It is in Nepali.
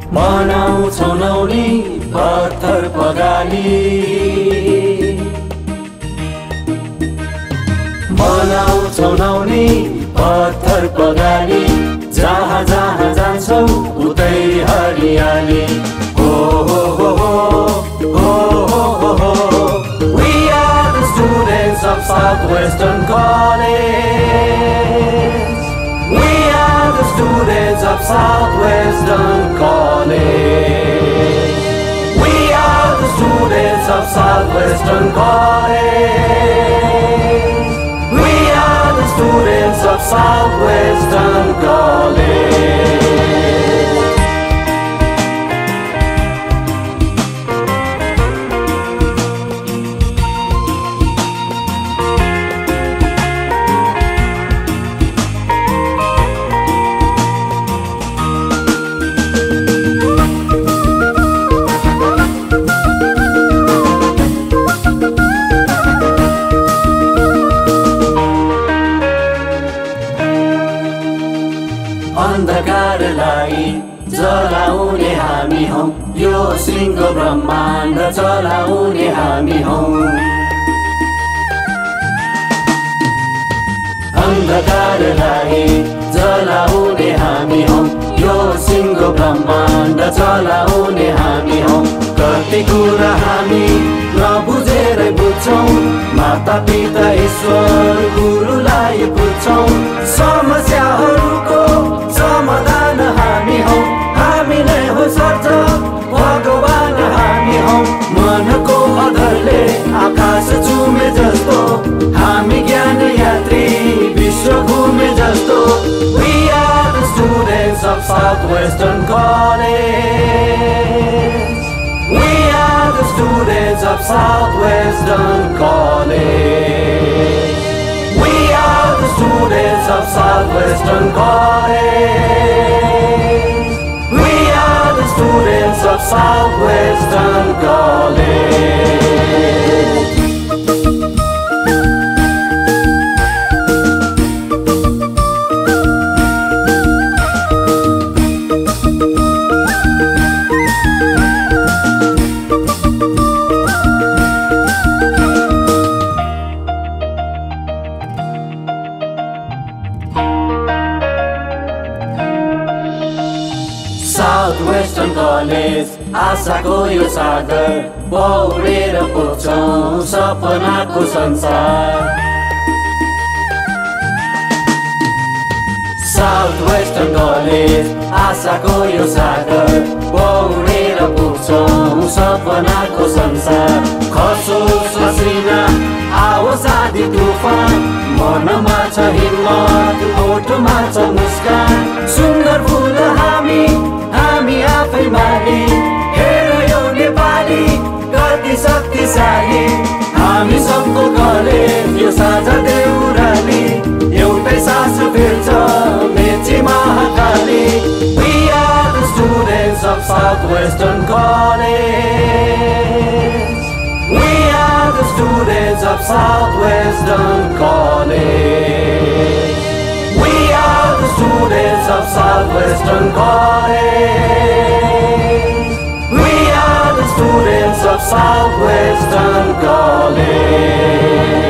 मनाउँछौ नौनी पत्थर पगाली मनाउँछौ नौनी पत्थर पगाली जहाँ जहाँ जान्छौ उतै हरियाली हो हो हो हो हो हो हो We are the students of Southwestern College. We are the students of Southwestern College. We are the students of Southwestern College. We are the students of Southwestern College. अन्धकारलाई जलाउने हामी हौ यो सिंह ब्रह्माण्ड चलाउने हामी हौ अन्धकारलाई जलाउने हामी हौ यो सिंह ब्रह्माण्ड चलाउने हामी हौ कति कुरा हामी नबुझेरै बुझ्छौं माता पिता ईश्वर गुरुलाई बुझ्छौं समस्याहरूको समाधान हामी हौ हामी नै हो सर्जक भगवान हामी हौ मनको अधरले आकाश चुमे जस्तो हामी ज्ञान यात्री विश्व घुमे जस्तो We are the students of Southwestern College. We are the students of Southwestern College. We are the students of Southwestern College. We are the students of Southwestern College. Southwestern College आशाको यो सागर पौडेर पुग्छौं सपनाको संसार Southwestern College आशाको यो सागर पौडेर पुग्छौं सपनाको संसार खसो ससिना आओस् आधी तुफान मनमा छ हिम्मत ओठमा छ मुस्कान सुन्दर फुल हामी आफै माली हेर यो नेपाली कति शक्तिशाली हामी सबको कलेज यो साझा देउराली एउटै सास फेर्छ Mechi Mahakali We are the students of Southwestern College. We are the students of Southwestern College. We are the students of Southwestern College. We are the students of Southwestern College.